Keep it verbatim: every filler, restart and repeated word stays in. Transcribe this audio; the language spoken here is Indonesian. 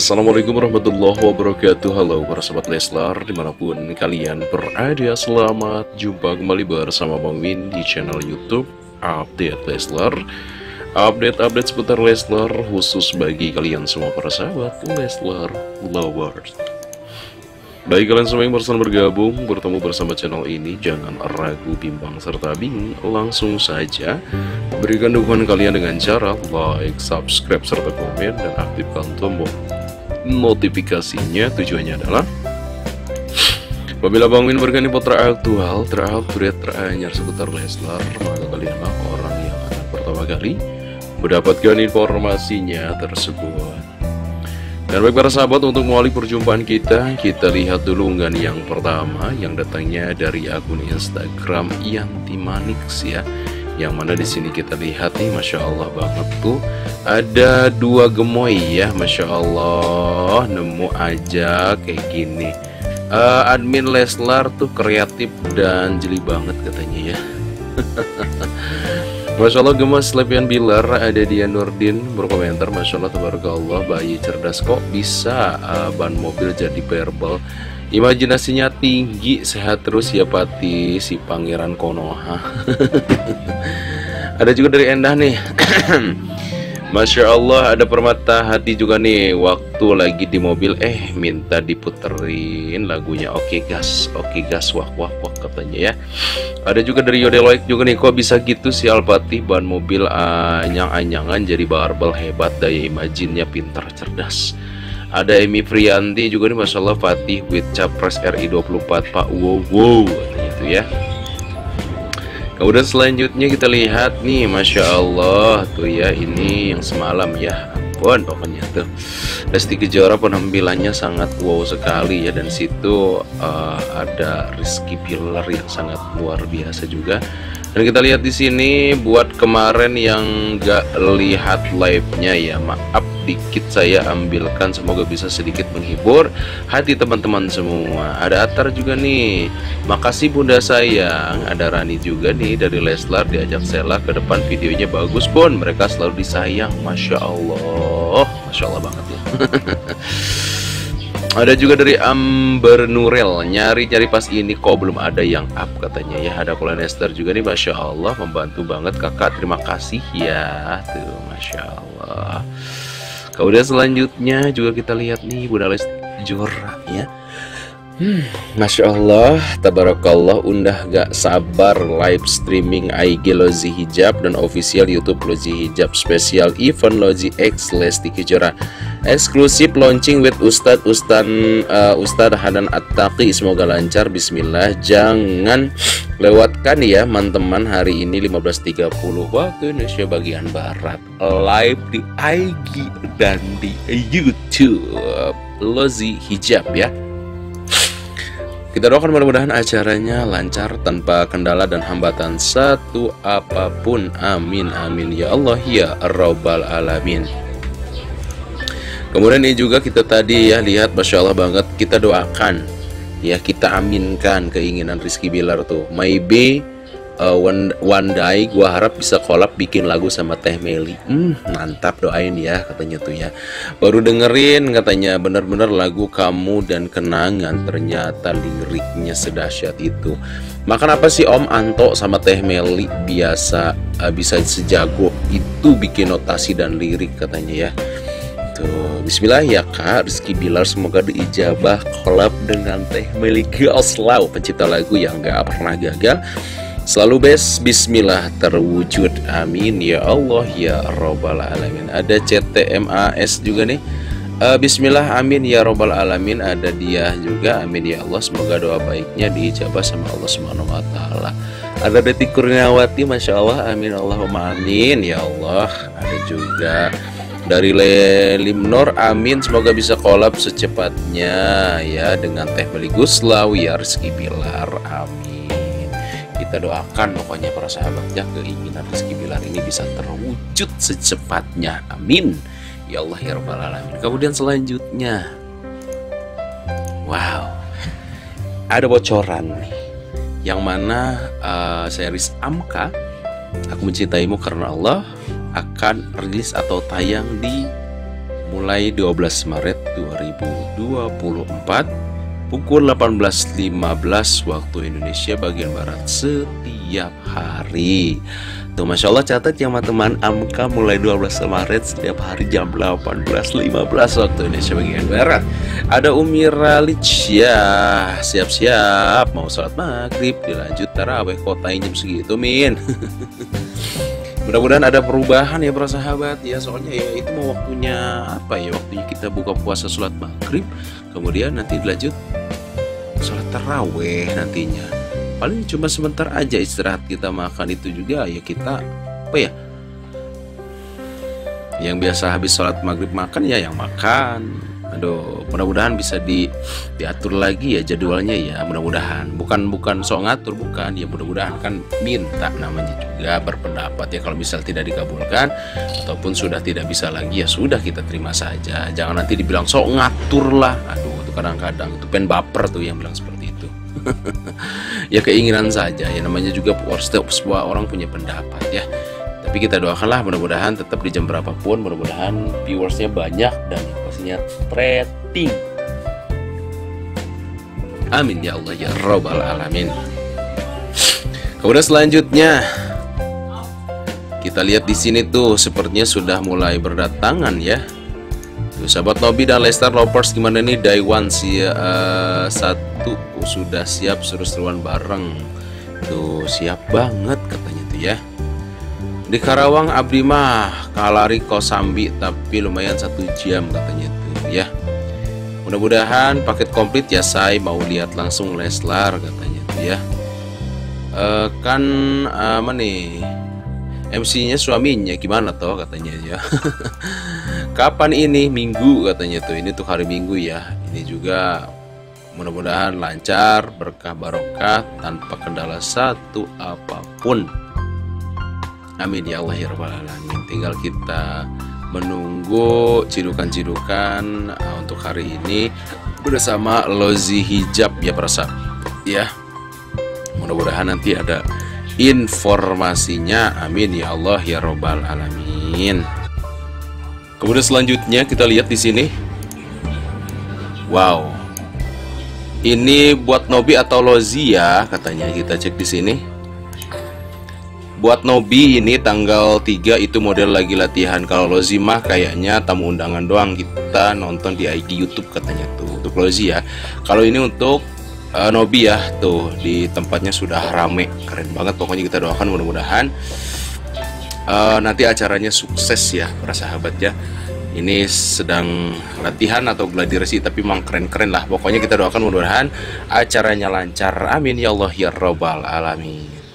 Assalamualaikum warahmatullahi wabarakatuh. Halo para sahabat Leslar dimanapun kalian berada, selamat jumpa kembali bersama Bang Min di channel YouTube Update Leslar. Update-update seputar Leslar khusus bagi kalian semua para sahabat Leslar lovers. Bagi kalian semua yang barusan bergabung bertemu bersama channel ini, jangan ragu, bimbang, serta bingung, langsung saja berikan dukungan kalian dengan cara like, subscribe, serta komen, dan aktifkan tombol notifikasinya. Tujuannya adalah apabila Bang Min bergani teraktual, terupdate, teranyar seputar Leslar, maka kalianlah orang yang akan pertama kali mendapatkan informasinya tersebut. Dan baik para sahabat, untuk mengawali perjumpaan kita, kita lihat dulu unggahan yang pertama yang datangnya dari akun Instagram Yanti Manix ya. Yang mana di sini kita lihat nih, Masya Allah banget tuh, ada dua gemoy ya, Masya Allah, nemu aja kayak gini. uh, Admin Leslar tuh kreatif dan jeli banget katanya ya. Masya Allah, gemas Lepian Bilar. Ada dia Nurdin berkomentar, Masya Allah, tabarakallah, bayi cerdas kok bisa uh, ban mobil jadi verbal. Imajinasinya tinggi, sehat terus ya Pati, si Pangeran Konoha. Ada juga dari Endah nih. Masya Allah, ada Permata Hati juga nih, waktu lagi di mobil eh minta diputerin lagunya Oke Gas, Oke Gas, wah wah wah katanya ya. Ada juga dari Yodeloik juga nih, kok bisa gitu si Alpati, ban mobil anyang-anyangan jadi barbel, hebat, daya imajinnya pintar, cerdas. Ada Emi Frianti juga nih, Masya Allah, Fatih with Capres R I dua puluh empat Pak, wow wow katanya itu ya. Kemudian selanjutnya kita lihat nih, Masya Allah tuh ya, ini yang semalam ya, ampun pokoknya tuh Lesti Kejora penampilannya sangat wow sekali ya. Dan situ uh, ada Rizky Bilar yang sangat luar biasa juga. Dan kita lihat di sini buat kemarin yang gak lihat live-nya ya, maaf dikit saya ambilkan, semoga bisa sedikit menghibur hati teman-teman semua. Ada Atar juga nih, makasih Bunda sayang. Ada Rani juga nih dari Leslar, diajak Sela ke depan, videonya bagus Bun, mereka selalu disayang. Masya Allah, Masya Allah banget ya. Ada juga dari Amber Nurel, nyari-nyari pas ini kok belum ada yang up katanya ya. Ada Kolan Esther juga nih, Masya Allah, membantu banget kakak, terima kasih ya tuh, Masya Allah. Kemudian selanjutnya juga kita lihat nih Bunda Lesti Kejora ya. Hmm, Masya Allah, tabarakallah, undah gak sabar live streaming I G Lozi Hijab dan official YouTube Lozi Hijab spesial event Lozi X Lesti Kejora eksklusif launching with Ustadz Ustadz uh, Ustadz Hanan At-Taqi. Semoga lancar, bismillah, jangan lewatkan ya teman-teman. Hari ini lima belas tiga puluh waktu Indonesia bagian Barat, live di I G dan di YouTube Lozi Hijab ya. Kita doakan mudah-mudahan acaranya lancar tanpa kendala dan hambatan satu apapun. Amin amin ya Allah ya Rabbal Alamin. Kemudian ini juga kita tadi ya lihat, Masya Allah banget, kita doakan ya, kita aminkan keinginan Rizky Bilar tuh, maybe uh, one, one day gua harap bisa collab bikin lagu sama Teh Meli. Hmm, mantap, doain ya katanya tuh ya. Baru dengerin katanya, bener-bener lagu Kamu dan Kenangan, ternyata liriknya sedahsyat itu. Makan apa sih Om Anto sama Teh Meli biasa uh, bisa sejago itu bikin notasi dan lirik katanya ya. Tuh, bismillah ya Kak Rizky Bilar, semoga diijabah collab dengan Teh Meli Goslau, pencipta lagu yang gak pernah gagal, selalu best, bismillah terwujud, amin ya Allah ya Rabbal Alamin. Ada C T M A S juga nih, uh, bismillah, amin ya Rabbal Alamin. Ada dia juga, amin ya Allah, semoga doa baiknya diijabah sama Allah Subhanahu wa Ta'ala. Ada Betty Kurniawati, Masya Allah, amin Allahumma amin ya Allah. Ada juga dari Lelimnor, amin, semoga bisa collab secepatnya ya dengan Teh Meli Goslau ya Rizky Bilar, amin. Kita doakan pokoknya para sahabat ya, keinginan Rizky Bilar ini bisa terwujud secepatnya, amin ya Allah ya Rabbal Alamin. Kemudian selanjutnya, wow, ada bocoran nih, yang mana uh, series Amka Aku Mencintaimu Karena Allah akan rilis atau tayang di mulai dua belas Maret dua ribu dua puluh empat pukul delapan belas lima belas waktu Indonesia bagian Barat setiap hari. Tuh, Masya Allah, catat ya teman-teman, Amka mulai dua belas Maret setiap hari jam delapan belas lima belas waktu Indonesia bagian Barat. Ada Umi Ralic ya, siap-siap mau sholat maghrib, dilanjut taraweh, kotain jam segitu min. Mudah-mudahan ada perubahan ya para sahabat ya, soalnya ya itu mau waktunya apa ya, waktunya kita buka puasa sholat maghrib, kemudian nanti dilanjut sholat taraweh nantinya. Paling cuma sebentar aja istirahat, kita makan itu juga ya kita apa ya, yang biasa habis sholat maghrib makan ya yang makan. Aduh, mudah-mudahan bisa di diatur lagi ya jadwalnya ya, mudah-mudahan. Bukan bukan sok ngatur, bukan ya, mudah-mudahan kan minta namanya juga berpendapat ya. Kalau misal tidak dikabulkan ataupun sudah tidak bisa lagi ya sudah, kita terima saja. Jangan nanti dibilang sok ngatur lah. Aduh, itu kadang-kadang itu pen baper tuh yang bilang seperti itu. Ya keinginan saja ya, namanya juga setiap sebuah orang punya pendapat ya. Tapi kita doakanlah mudah-mudahan tetap di jam berapapun, mudah-mudahan viewersnya banyak dan pastinya rating. Amin ya Allah ya Rabbal Alamin. Kemudian selanjutnya kita lihat di sini tuh sepertinya sudah mulai berdatangan ya. Tuh, sahabat Nobi dan Lester Lovers, gimana nih day one si uh, satu oh, sudah siap seru-seruan bareng. Tuh siap banget katanya tuh ya. Di Karawang abdi mah kalari Kosambi tapi lumayan satu jam katanya tuh ya. Mudah-mudahan paket komplit ya, saya mau lihat langsung Leslar katanya tuh ya. E, kan apa nih M C-nya suaminya gimana toh katanya ya. Kapan ini? Minggu katanya tuh, ini tuh hari Minggu ya. Ini juga mudah-mudahan lancar, berkah barokah tanpa kendala satu apapun. Amin ya Allah ya Rabbal Alamin. Tinggal kita menunggu cidukan-cidukan uh, untuk hari ini bersama Lozi Hijab ya para sahabat ya. Mudah-mudahan nanti ada informasinya. Amin ya Allah ya Rabbal Alamin. Kemudian selanjutnya kita lihat di sini. Wow. Ini buat Nobi atau Lozi ya katanya, kita cek di sini. Buat Nobi ini tanggal tiga itu model lagi latihan. Kalau Lozi mah kayaknya tamu undangan doang, kita nonton di I G YouTube katanya tuh untuk Lozi ya. Kalau ini untuk uh, Nobi ya, tuh di tempatnya sudah rame, keren banget. Pokoknya kita doakan mudah-mudahan uh, nanti acaranya sukses ya para sahabat ya. Ini sedang latihan atau gladiresik tapi memang keren-keren lah. Pokoknya kita doakan mudah-mudahan acaranya lancar. Amin ya Allah ya Rabbal Alamin.